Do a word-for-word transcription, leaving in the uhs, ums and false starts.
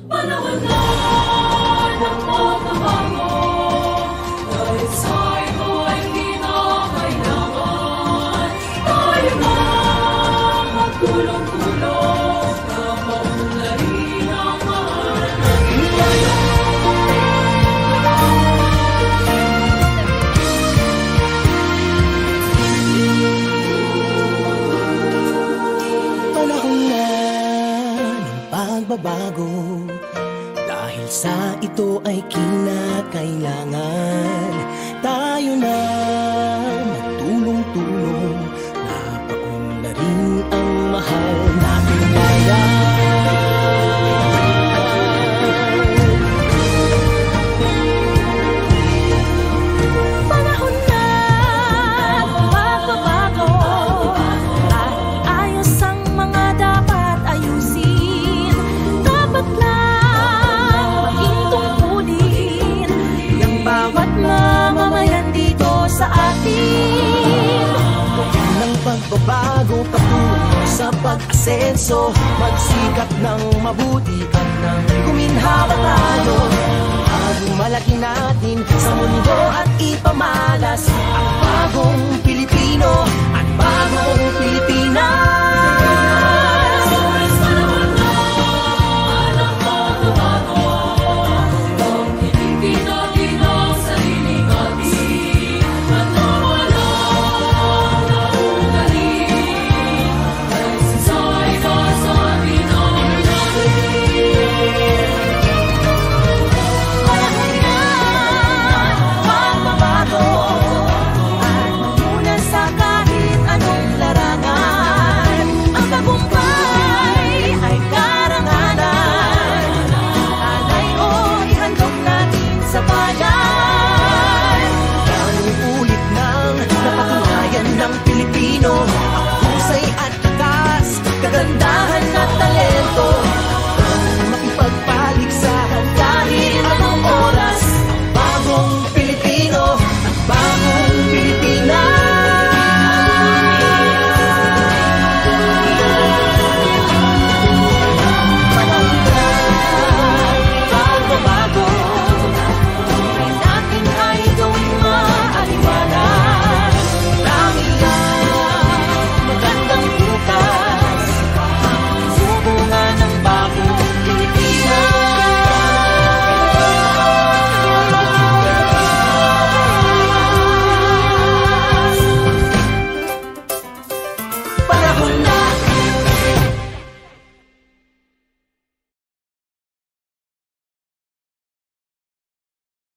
Panahon na ng pagbabago, dahil sa ito ay kinakailangan tayo na magtulong-tulong na maunlarin ang mahal natin ngayon. Panahon na ng pagbabago, dahil sa ito ay kinakailangan tayo na magtulong-tulong na paunlarin ang mahal nating bayan. Panahon na ng pagbabago, dahil ayos ang mga dapat ayusin. Dapat lang maging tungkulin ng bawat mamamayan dito sa atin. Ng pagbabago patungo sa pag-asenso, magsikap ng mabuti at nang guminhawa tayo. Ang malaki natin sa mundo at ipamalas ang bagong Pilipino at bagong